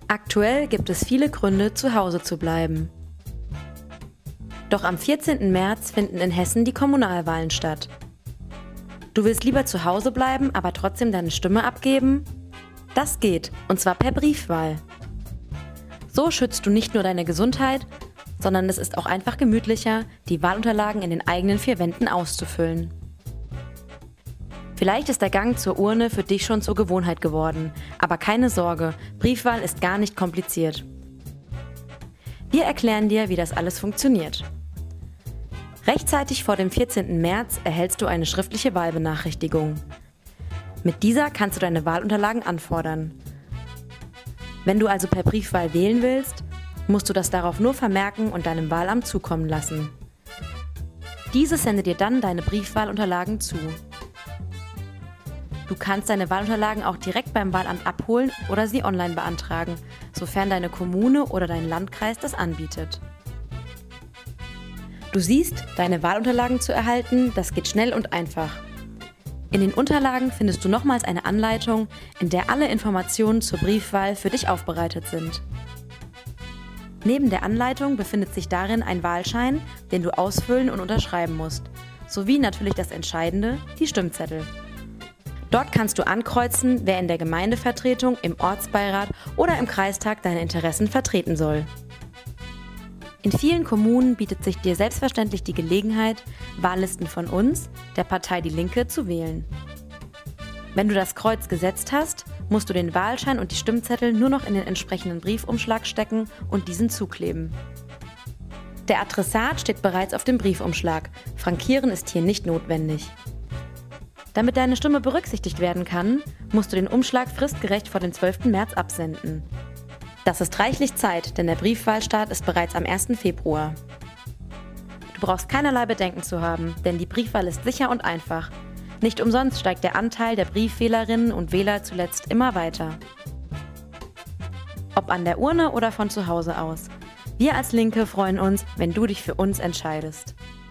Aktuell gibt es viele Gründe, zu Hause zu bleiben. Doch am 14. März finden in Hessen die Kommunalwahlen statt. Du willst lieber zu Hause bleiben, aber trotzdem deine Stimme abgeben? Das geht, und zwar per Briefwahl. So schützt du nicht nur deine Gesundheit, sondern es ist auch einfach gemütlicher, die Wahlunterlagen in den eigenen 4 Wänden auszufüllen. Vielleicht ist der Gang zur Urne für dich schon zur Gewohnheit geworden, aber keine Sorge, Briefwahl ist gar nicht kompliziert. Wir erklären dir, wie das alles funktioniert. Rechtzeitig vor dem 14. März erhältst du eine schriftliche Wahlbenachrichtigung. Mit dieser kannst du deine Wahlunterlagen anfordern. Wenn du also per Briefwahl wählen willst, musst du das darauf nur vermerken und deinem Wahlamt zukommen lassen. Dieses sendet dir dann deine Briefwahlunterlagen zu. Du kannst deine Wahlunterlagen auch direkt beim Wahlamt abholen oder sie online beantragen, sofern deine Kommune oder dein Landkreis das anbietet. Du siehst, deine Wahlunterlagen zu erhalten, das geht schnell und einfach. In den Unterlagen findest du nochmals eine Anleitung, in der alle Informationen zur Briefwahl für dich aufbereitet sind. Neben der Anleitung befindet sich darin ein Wahlschein, den du ausfüllen und unterschreiben musst, sowie natürlich das Entscheidende, die Stimmzettel. Dort kannst du ankreuzen, wer in der Gemeindevertretung, im Ortsbeirat oder im Kreistag deine Interessen vertreten soll. In vielen Kommunen bietet sich dir selbstverständlich die Gelegenheit, Wahllisten von uns, der Partei Die Linke, zu wählen. Wenn du das Kreuz gesetzt hast, musst du den Wahlschein und die Stimmzettel nur noch in den entsprechenden Briefumschlag stecken und diesen zukleben. Der Adressat steht bereits auf dem Briefumschlag, Frankieren ist hier nicht notwendig. Damit deine Stimme berücksichtigt werden kann, musst du den Umschlag fristgerecht vor dem 12. März absenden. Das ist reichlich Zeit, denn der Briefwahlstart ist bereits am 1. Februar. Du brauchst keinerlei Bedenken zu haben, denn die Briefwahl ist sicher und einfach. Nicht umsonst steigt der Anteil der Briefwählerinnen und Wähler zuletzt immer weiter. Ob an der Urne oder von zu Hause aus. Wir als Linke freuen uns, wenn du dich für uns entscheidest.